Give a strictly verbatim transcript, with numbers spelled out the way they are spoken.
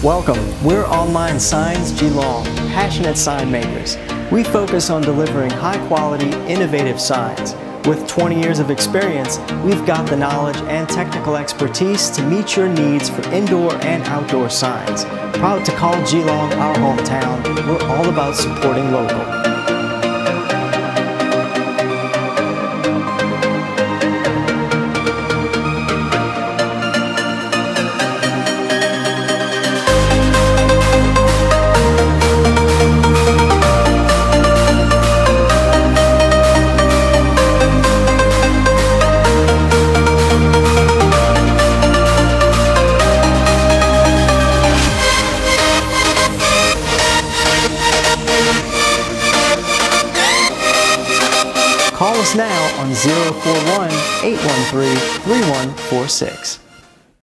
Welcome, we're Online Signs Geelong, passionate sign makers. We focus on delivering high-quality, innovative signs. With twenty years of experience, we've got the knowledge and technical expertise to meet your needs for indoor and outdoor signs. Proud to call Geelong our hometown, we're all about supporting local. Call us now on zero four one, eight one three, three one four six.